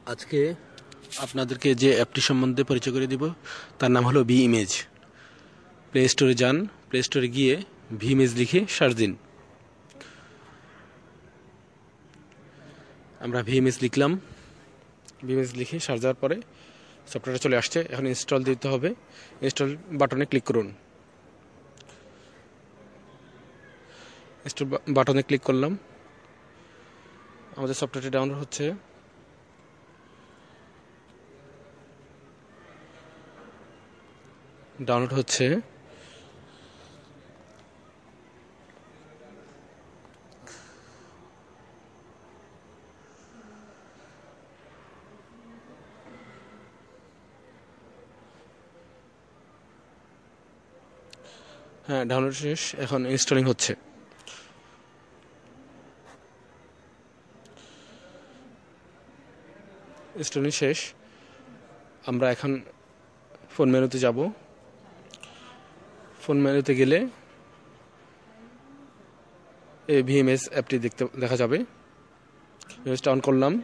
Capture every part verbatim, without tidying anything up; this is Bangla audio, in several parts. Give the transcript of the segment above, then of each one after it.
আজকে আপনাদেরকে যে অ্যাপটি সম্বন্ধে পরিচয় করে দিব তার নাম হলো ভি ইমেজ। প্লে স্টোরে যান, প্লে স্টোরে গিয়ে ভি ইমেজ লিখে সার্চ দিন। আমরা ভি ইমেজ লিখলাম, ভি ইমেজ লিখে সার্চ দেওয়ার পরে সফটওয়্যারটা চলে আসছে। এখন ইনস্টল দিতে হবে। ইনস্টল বাটনে ক্লিক করুন। ইনস্টল বাটনে ক্লিক করলাম। আমাদের সফটওয়্যারটি ডাউনলোড হচ্ছে। ডাউনলোড হচ্ছে হ্যাঁ, ডাউনলোড শেষ। এখন ইনস্টলিং হচ্ছে। ইনস্টলিং শেষ। আমরা এখন ফোন মেনুতে যাব। ফোন মেনুতে গেলে এই ভিএমএস অ্যাপটি দেখতে দেখা যাবে। ভিএমএসটা অন করলাম।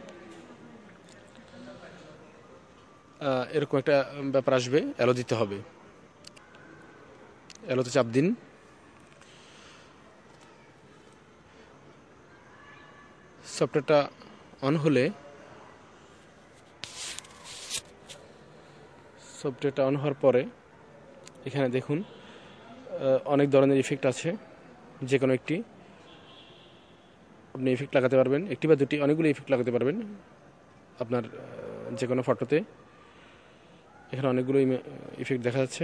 এরকম একটা ব্যাপার আসবে, অ্যালো দিতে হবে। অ্যালোতে চাপ দিন। সফটওয়্যারটা অন হলে সফটওয়্যারটা অন হওয়ার পরে এখানে দেখুন অনেক ধরনের ইফেক্ট আছে। যে কোনো একটি আপনি ইফেক্ট লাগাতে পারবেন, একটি বা দুটি, অনেকগুলো ইফেক্ট লাগাতে পারবেন আপনার যে কোনো ফটোতে। এখানে অনেকগুলো ইফেক্ট দেখা যাচ্ছে।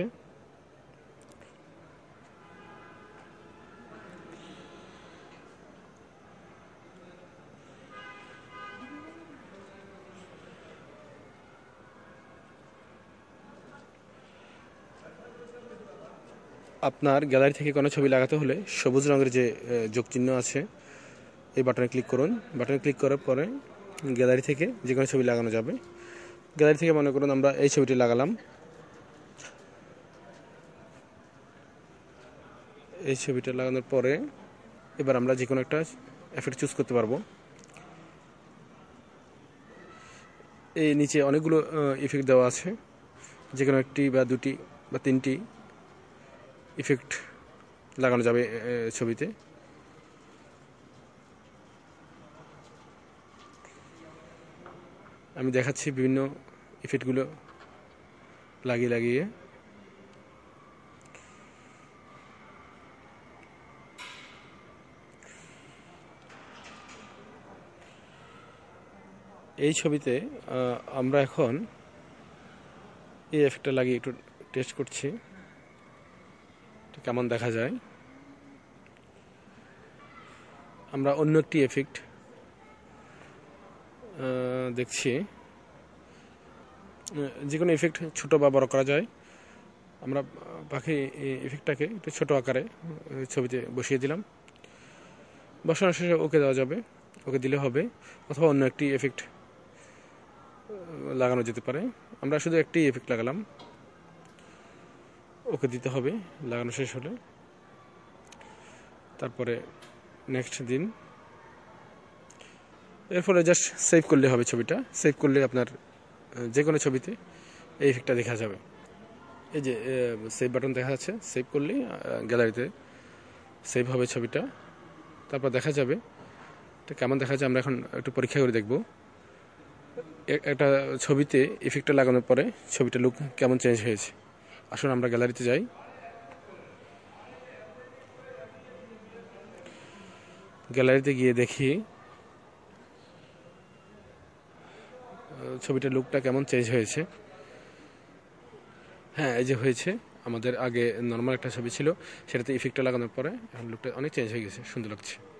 আপনার গ্যালারি থেকে কোনো ছবি লাগাতে হলে সবুজ রঙের যে যোগ চিহ্ন আছে এই বাটনে ক্লিক করুন। বাটনে ক্লিক করার পরে গ্যালারি থেকে যে কোনো ছবি লাগানো যাবে। গ্যালারি থেকে মনে করুন আমরা এই ছবিটি লাগালাম। এই ছবিটা লাগানোর পরে এবার আমরা যে কোনো একটা এফেক্ট চুজ করতে পারবো। এই নিচে অনেকগুলো ইফেক্ট দেওয়া আছে। যে কোনো একটি বা দুটি বা তিনটি ইফেক্ট লাগানো যাবে ছবিতে। আমি দেখাচ্ছি বিভিন্ন ইফেক্টগুলো লাগিয়ে লাগিয়ে। এই ছবিতে আমরা এখন এই এফেক্টটা লাগিয়ে একটু টেস্ট করছি কেমন দেখা যায়। আমরা অন্য একটি এফেক্ট দেখছি। যে কোনো এফেক্ট ছোট বা বড় করা যায়। আমরা বাকি এফেক্টটাকে একটু ছোট আকারে ছবিতে বসিয়ে দিলাম। বসানোর শেষে ওকে দেওয়া যাবে, ওকে দিলে হবে, অথবা অন্য একটি এফেক্ট লাগানো যেতে পারে। আমরা শুধু একটি এফেক্ট লাগালাম, ওকে দিতে হবে লাগানো শেষ হলে। তারপরে নেক্সট দিন। এর ফলে জাস্ট সেভ করলে হবে ছবিটা। সেভ করলে আপনার যে কোনো ছবিতে এই ইফেক্টটা দেখা যাবে। এই যে সেভ বাটন দেখা যাচ্ছে, সেভ করলে গ্যালারিতে সেভ হবে ছবিটা। তারপর দেখা যাবে এটা কেমন দেখা যায়। আমরা এখন একটু পরীক্ষা করে দেখব একটা ছবিতে ইফেক্টটা লাগানোর পরে ছবিটা লুক কেমন চেঞ্জ হয়েছে। আসুন আমরা গ্যালারিতে যাই। গ্যালারিতে গিয়ে দেখি ছবিটার লুকটা কেমন চেঞ্জ হয়েছে। হ্যাঁ, এই যে হয়েছে। আমাদের আগে নর্মাল একটা ছবি ছিল, সেটাতে ইফেক্টটা লাগানোর পরে এখন লুকটা অনেক চেঞ্জ হয়ে গেছে, সুন্দর লাগছে।